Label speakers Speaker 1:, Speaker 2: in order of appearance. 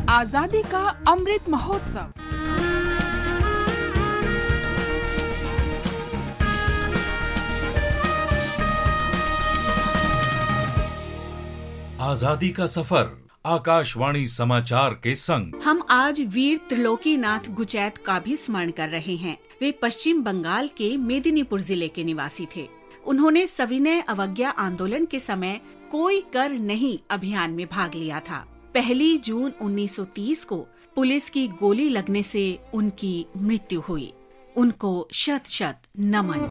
Speaker 1: आजादी का अमृत महोत्सव।
Speaker 2: आजादी का सफर आकाशवाणी समाचार के संग
Speaker 3: हम आज वीर त्रिलोकीनाथ गुचैत का भी स्मरण कर रहे हैं। वे पश्चिम बंगाल के मेदिनीपुर जिले के निवासी थे। उन्होंने सविनय अवज्ञा आंदोलन के समय कोई कर नहीं अभियान में भाग लिया था। 1 जून 1930 को पुलिस की गोली लगने से उनकी मृत्यु हुई। उनको शत शत नमन।